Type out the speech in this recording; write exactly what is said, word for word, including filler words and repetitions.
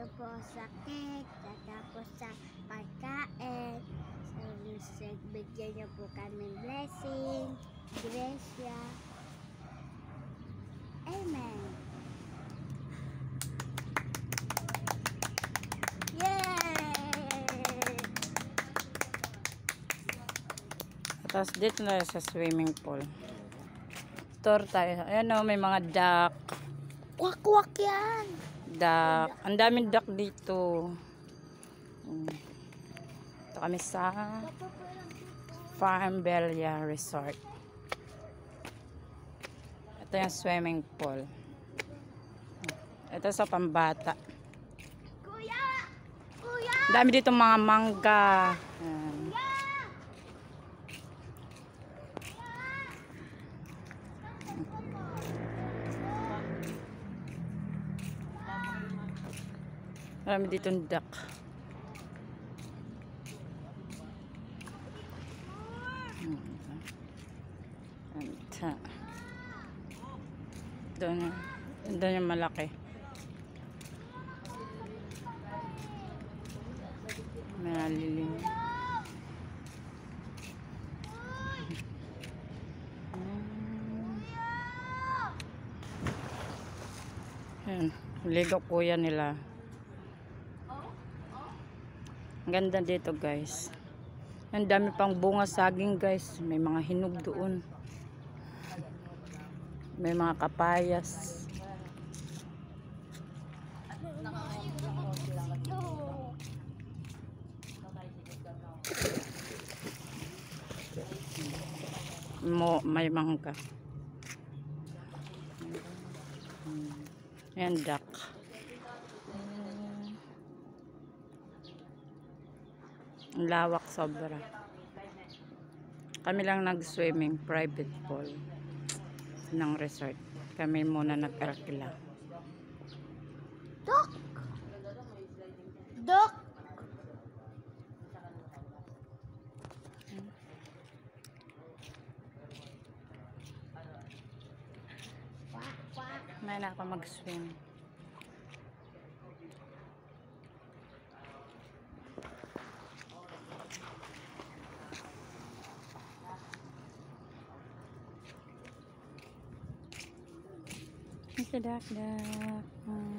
po sa cake, tatapos sa pagkain. So, bigyan niyo po kami blessing, Gracia. Amen. Yay! Tapos dito na sa swimming pool. Tour tayo. Ayan o, may mga duck. Kwak-kwak yan! Duck. Ang daming duck dito. Ito kami sa Farm Belia Resort. Ito yung swimming pool. Ito sa pambata. Kuya! Kuya! Ang dami dito mga mangga. Ayan. Marami dito ng duck. Anta. Doon, doon yung malaki. Malililim. Ayan, ligo kuya nila. Ang ganda dito guys. Ang dami pang bunga saging guys. May mga hinog doon. May mga kapayas. Mo, may mangga. Ayan duck. Ang lawak sobra. Kami lang nag-swimming, private pool ng resort. Kami muna nag-arkila. Duck! Duck! Quack, quack. May na ako mag-swim. It's a duck duck.